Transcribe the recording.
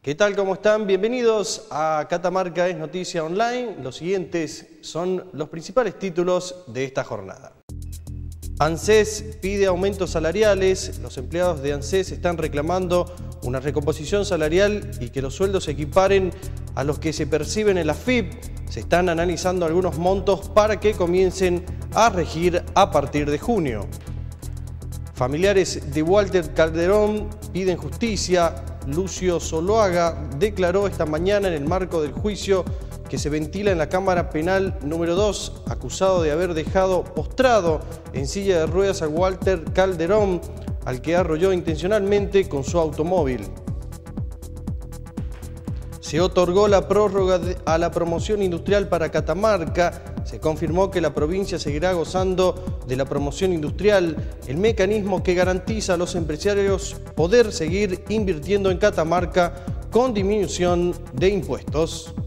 ¿Qué tal? ¿Cómo están? Bienvenidos a Catamarca es Noticia Online. Los siguientes son los principales títulos de esta jornada. ANSES pide aumentos salariales. Los empleados de ANSES están reclamando una recomposición salarial y que los sueldos se equiparen a los que se perciben en la AFIP. Se están analizando algunos montos para que comiencen a regir a partir de junio. Familiares de Walter Calderón piden justicia. Lucio Zuluaga declaró esta mañana en el marco del juicio que se ventila en la Cámara Penal número 2, acusado de haber dejado postrado en silla de ruedas a Walter Calderón, al que arrolló intencionalmente con su automóvil. Se otorgó la prórroga a la promoción industrial para Catamarca. Se confirmó que la provincia seguirá gozando de la promoción industrial, el mecanismo que garantiza a los empresarios poder seguir invirtiendo en Catamarca con disminución de impuestos.